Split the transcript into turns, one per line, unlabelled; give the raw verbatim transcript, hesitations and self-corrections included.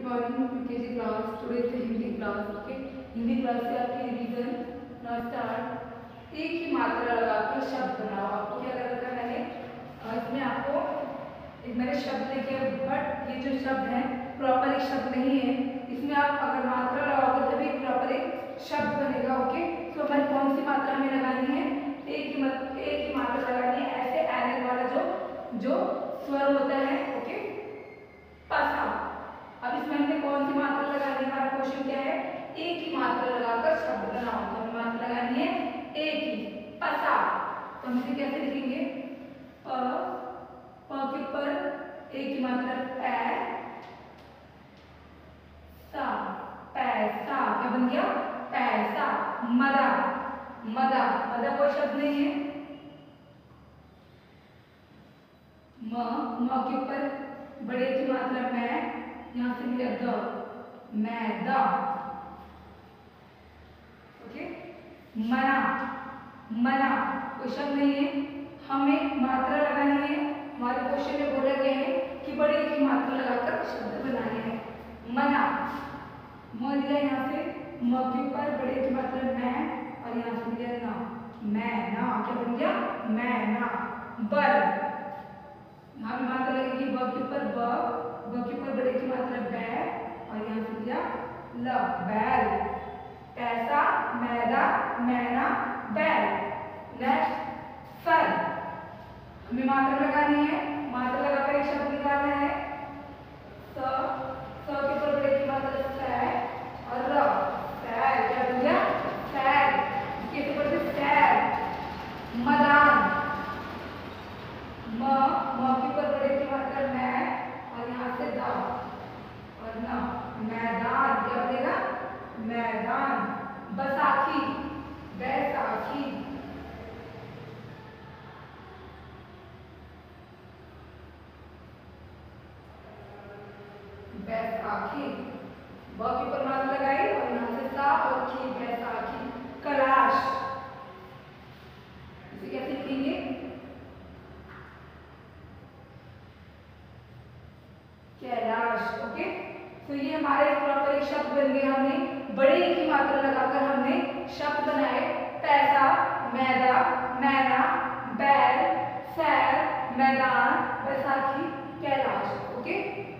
Morning KG class. Today is Hindi class. Okay, Hindi class से आपकी revision now start. एक ही मात्रा लगाकर शब्द बनाओ। आपको क्या करना है, मैंने इसमें आपको एक मैंने शब्द लिखे, बट ये जो शब्द है प्रॉपर एक शब्द नहीं है। इसमें आप अगर मात्रा लगाओगे तभी प्रॉपर एक शब्द बनेगा। ओके, तो हमें कौन सी मात्रा हमें लगानी है, एक ही मत एक ही मात्रा लगानी है, ऐसे एन वाला जो जो स्वर होता है। ओके, पसा। अब इसमें हमने कौन सी मात्रा लगानी है, हमारा क्वेश्चन क्या है, एक ही मात्रा लगाकर शब्द बनाओ। तो हमें मात्रा लगानी है एक ही, पसा। तो हम इसे कैसे लिखेंगे, प, प के ऊपर एक ही मात्रा पै, सा, पैसा। क्या बन गया, पैसा। मदा, मदा, मदा कोई शब्द नहीं है। म, म के ऊपर बड़े की मात्रा मैं, यहाँ से मिला द, मैदा। ओके, मना, मना कोई शब्द नहीं है, हमें मात्रा लगानी है। हमारे क्वेश्चन में बोला गया है कि बड़े की मात्रा लगाकर शब्द बनाने हैं। मना, म लिया यहाँ से, म के ऊपर बड़े की मात्रा मैं, और यहाँ से मिला ना, मैं ना। क्या बन गया, मैं ना। बर, यहाँ पे मात्रा लगेगी ब के ऊपर ब, ब के ऊपर बड़े की मात्रा बै, और यहाँ से दिया ल, बैल। पैसा, मैदा, मैना, बैल। नेक्स्ट सर, हमें मात्रा लगानी है, मात्रा लगाकर एक शब्द निकालना है। स, स के ऊपर बड़े की मात्रा सै, और र, सैर। क्या बन गया, सैर। इसके ऊपर से सैर। मदान, म, म के ऊपर बड़े की मात्रा मैं, और यहाँ से दा, और ना, मैदान। क्या बनेगा, मैदान। बैसाखी, बैसाखी। बैसाखी, ब के ऊपर मात्रा लगाई, और यहाँ से सा और खी, बैसाखी। कैलाश, इसे कैसे लिखेंगे, कैलाश। ओके, तो ये हमारे प्रॉपर एक शब्द बन गए। हमने बड़े की मात्रा लगाकर हमने शब्द बनाए। पैसा, मैदा, मैना, बैल, सैर, मैदान, बैसाखी, कैलाश। ओके।